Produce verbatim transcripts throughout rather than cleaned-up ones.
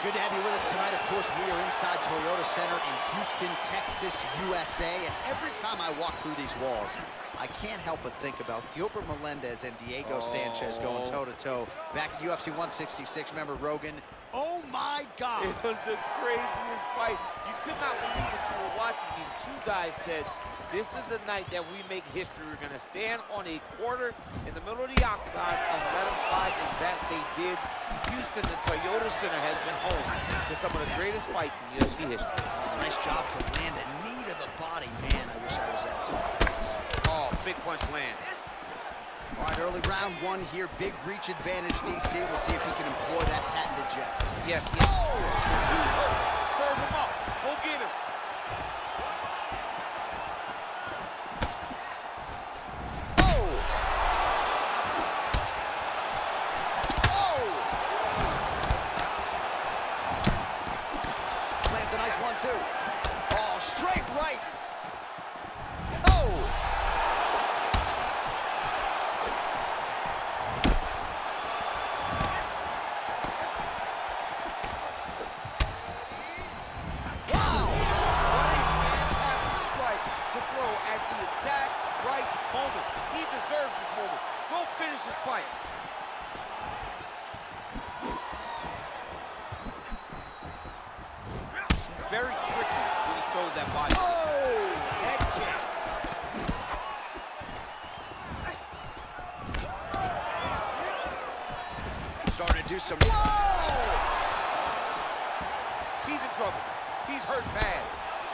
Good to have you with us tonight. Of course, we are inside Toyota Center in Houston, Texas, U S A. And every time I walk through these walls, I can't help but think about Gilbert Melendez and Diego oh. Sanchez going toe-to-toe. -to -toe. Back at U F C one sixty-six, remember Rogan? Oh, my God. It was the craziest fight. You could not believe what you were watching. These two guys said, this is the night that we make history. We're going to stand on a quarter in the middle of the octagon and let them fight, and that they did. Houston, the Toyota Center, has been home to some of the greatest fights in U F C history. Oh, nice job to land a knee to the body. Man, I wish I was that too. Oh, big punch land. All right, early round one here. Big reach advantage, D C. We'll see if he can employ that patented jab. Yes, yes. Oh! He's hurt. Serve him up. Go get him. Too. Oh, straight right. Oh! Wow! What a fantastic strike to throw at the exact right moment. He deserves this moment. Go finish this fight. Very tricky when he throws that body. Oh, head kick. Starting to do some. Whoa! He's in trouble. He's hurt bad.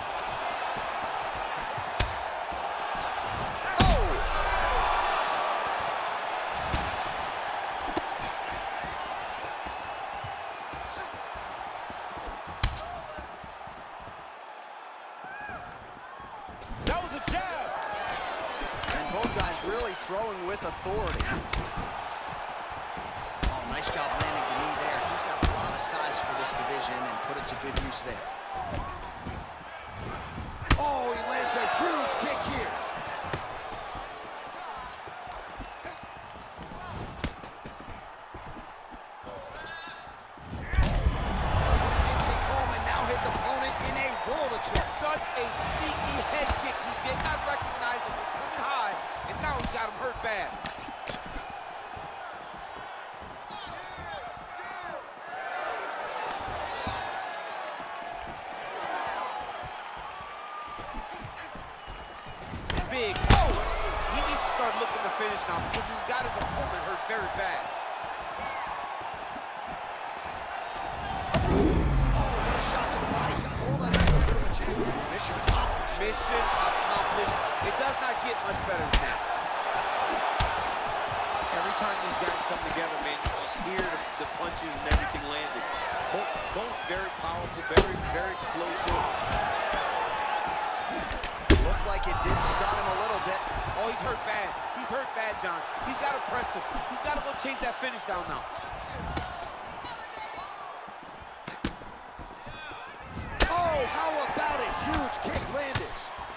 That was a jab. And both guys really throwing with authority. Oh, nice job landing the knee there. He's got a lot of size for this division and put it to good use there. Oh, he lands a huge kick here. Such a sneaky head kick. He did not recognize it was coming high, and now he's got him hurt bad. Big. Oh! He needs to start looking to finish now because he's got his opponent hurt very bad. Mission accomplished. Mission accomplished. It does not get much better than that. Every time these guys come together, man, you just hear the, the punches and everything landed. Both, both very powerful, very, very explosive. Looked like it did stun him a little bit. Oh, he's hurt bad. He's hurt bad, John. He's got to press him. He's got to go chase that finish down now. Oh, how about it? Huge kick landed.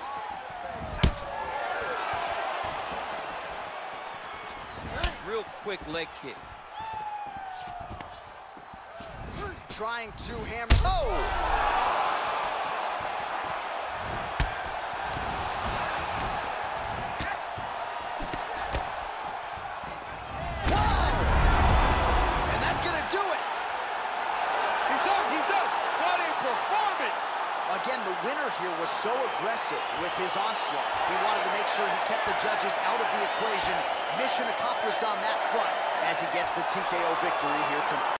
Real quick leg kick. Trying to hammer. Oh! Again, the winner here was so aggressive with his onslaught. He wanted to make sure he kept the judges out of the equation. Mission accomplished on that front as he gets the T K O victory here tonight.